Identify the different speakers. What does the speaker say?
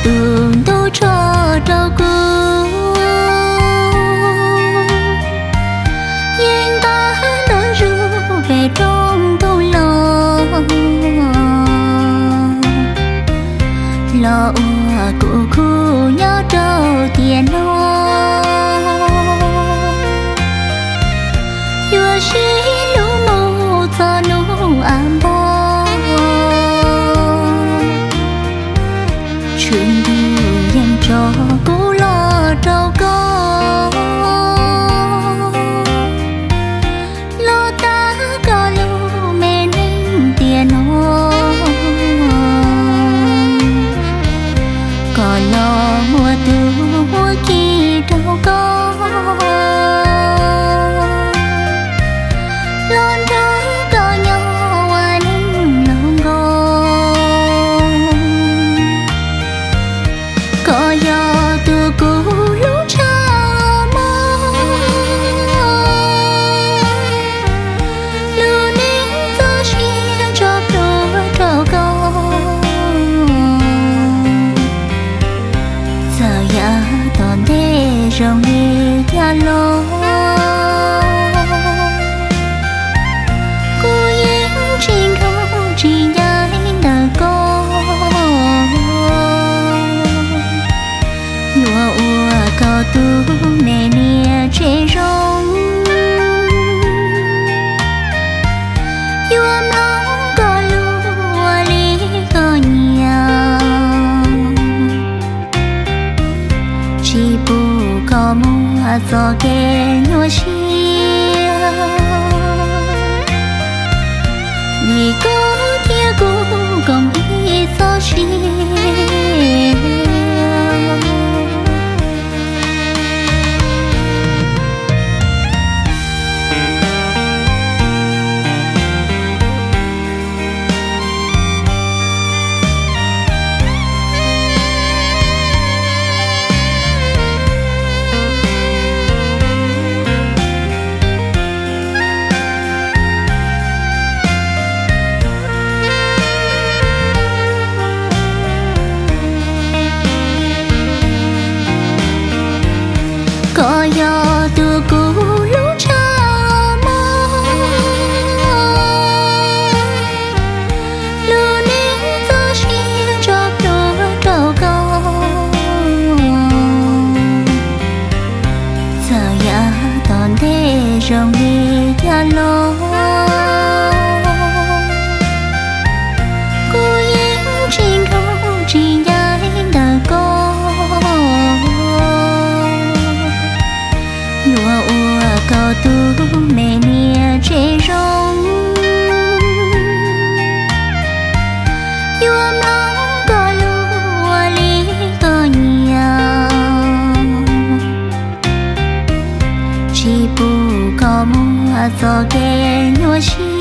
Speaker 1: từng đâu cho đâu cứ nhưng ta lỡ rượu về trong đâu lo của khu nhớ đâu tiền nó vừa chỉ lũ mù cho nụ ám bó chuyện đi dành cho cũ lo đâu có lo ta có lũ mẹ nên tiền nó có lo mua từ mua kỳ đâu có lon đó có nhau anh lòng có gió từ cũ lúc cha mơ lưu nín gió chia cho đôi trâu câu giờ ya toàn để rong đi nhà lô cô yên trên không chỉ nhái đã có nhua ua có tu mẹ nia chế rong yuam lòng có lúa lý có nhà chỉ bu có mua gió kê nhua chia vì có thiên cũng không ý gió chia có gió từ cũ lúc cha mơ lưu nín gió chia cho đôi trâu câu giờ ya toàn để rong đi nhà lô cô yên trên không chỉ nhái đã có nhua ua có tu mẹ nia chế rong yuam lòng có lúa lý có nhà chỉ bu có mua gió kê nhua chia